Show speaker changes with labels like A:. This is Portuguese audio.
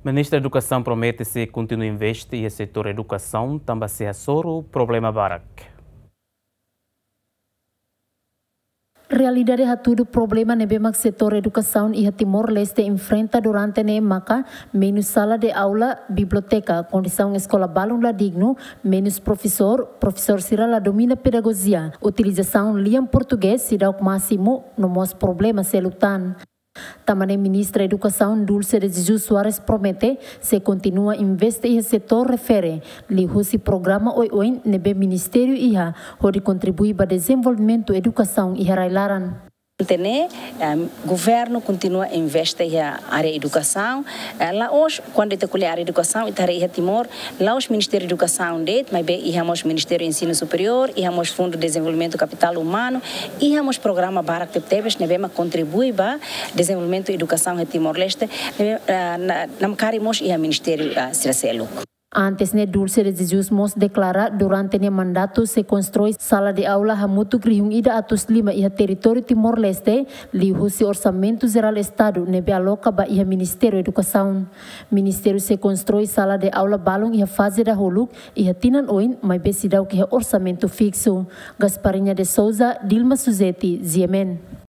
A: Ministra da Educação promete se continua a investir no setor educação, também se assoro o problema barak.
B: Realidade é tudo problema nebe mak setor educação e Timor-Leste enfrenta durante ne maka menos sala de aula, biblioteca, condição escola balão la digno, menos professor sira la domina pedagogia, utilização liam português se dá o máximo no mos problema se lutan. Também a ministra da Educação Dulce de Jesus Soares promete se continua a investir em setor refere li husi programa oi nebe ministério iha onde contribui para desenvolvimento educação e railaran.
C: Governo continua a investir na área de educação. Lá hoje, quando está com a área de educação, está em Timor, lá os Ministério de Educação mas bem, o Ministério de Ensino Superior, o Fundo de Desenvolvimento Capital Humano, e o programa Barak Tebes, que contribui para o desenvolvimento da educação em Timor-Leste, na Carimos e o Ministério Siracelo.
B: Antes, Dulce de Jesus mos declara durante o mandato se constrói sala de aula hamutu grihung ida atus lima iha território Timor-Leste li husi orçamento geral estado nebe aloca ba iha Ministério Educação. Ministério se constrói sala de aula balong iha fase da holuk iha tinan oin mai besidau que orçamento fixo. Gasparinha de Souza, Dilma Suzeti, Ziemen.